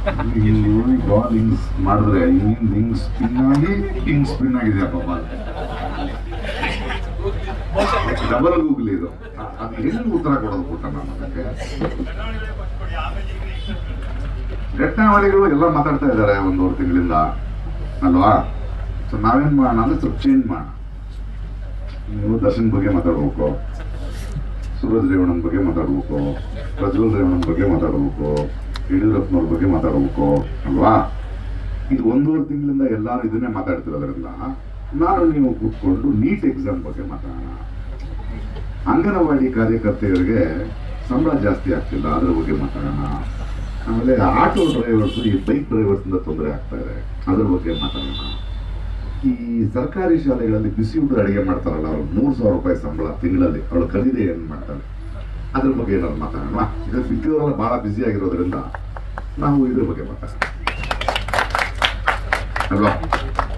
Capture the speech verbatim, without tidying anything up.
Ball ಹಿಂಗ್ ಮಾಡಿದ್ರೆ ಹಿಂಗ್ ಹಿಂಗ್ ಸ್ಪಿನ್ ಆಗಿ ಹಿಂಗ್ ಸ್ಪಿನ್ ಆಗಿದೆಯಪ್ಪ ಬಾಲ್. ಡಬಲ್ ಗೂಗಲ್ ಇದು. ಅದು ಎಲ್ಲಿ ಉತ್ತರ ಕೊಡೋದು ಕೊಟ್ಟ ನಾನು ಅದಕ್ಕೆ. ಘಟನಾವಳಿಗಳು ಎಲ್ಲ ಮಾತಾಡ್ತಾ ಇದ್ದಾರೆ ಒಂದೂವರೆ ತಿಂಗಳಿಂದ ಅಲ್ವಾ. ಸೊ ನಾವೇನ್ ಮಾಡೋಣ ಅಂದ್ರೆ ಸ್ವಲ್ಪ ಚೇಂಜ್ ಮಾಡೋಣ. ನೀವು ದರ್ಶನ್ ಬಗ್ಗೆ ಮಾತಾಡ್ಬೇಕು, ಸೂರಜ್ ರೇವಣ್ಣನ ಬಗ್ಗೆ ಮಾತಾಡ್ಬೇಕು, ಪ್ರಜ್ವಲ್ ರೇವಣ್ಣನ ಬಗ್ಗೆ ಮಾತಾಡ್ಬೇಕು, ಯಡಿಯೂರಪ್ಪನವ್ರ ಬಗ್ಗೆ ಮಾತಾಡ್ಬೇಕು ಅಲ್ವಾ. ಇದು ಒಂದೂವರೆ ತಿಂಗಳಿಂದ ಎಲ್ಲರೂ ಇದನ್ನೇ ಮಾತಾಡ್ತಿರೋದ್ರಿಂದ ನಾನು ನೀವು ಕೂತ್ಕೊಂಡು ನೀಟ್ ಎಕ್ಸಾಮ್ ಬಗ್ಗೆ ಮಾತಾಡೋಣ. ಅಂಗನವಾಡಿ ಕಾರ್ಯಕರ್ತೆಯರಿಗೆ ಸಂಬಳ ಜಾಸ್ತಿ ಆಗ್ತಿಲ್ಲ, ಅದ್ರ ಬಗ್ಗೆ ಮಾತಾಡೋಣ. ಆಮೇಲೆ ಆಟೋ ಡ್ರೈವರ್ಸ್ ಈ ಬೈಕ್ ಡ್ರೈವರ್ಸ್ ಇಂದ ತೊಂದರೆ ಆಗ್ತಾ ಇದೆ, ಅದ್ರ ಬಗ್ಗೆ ಮಾತಾಡೋಣ. ಈ ಸರ್ಕಾರಿ ಶಾಲೆಗಳಲ್ಲಿ ಬಿಸಿ ಊಟ ಅಡಿಗೆ ಮಾಡ್ತಾರಲ್ಲ, ಅವ್ರು ಮೂರು ಸಾವಿರ ರೂಪಾಯಿ ಸಂಬಳ ತಿಂಗಳಲ್ಲಿ, ಅವಳು ಕಲಿದೆ ಏನ್ ಮಾಡ್ತಾಳೆ, ಅದ್ರ ಬಗ್ಗೆ ಏನಾದ್ರು ಮಾತಾಡೋಣ. ಈಗ ಬಿದ್ದವರೆಲ್ಲ ಬಹಳ ಬ್ಯುಸಿ ಆಗಿರೋದ್ರಿಂದ ನಾವು ಇದ್ರ ಬಗ್ಗೆ ಮಾತಾಡೋಣ ಅಲ್ವಾ.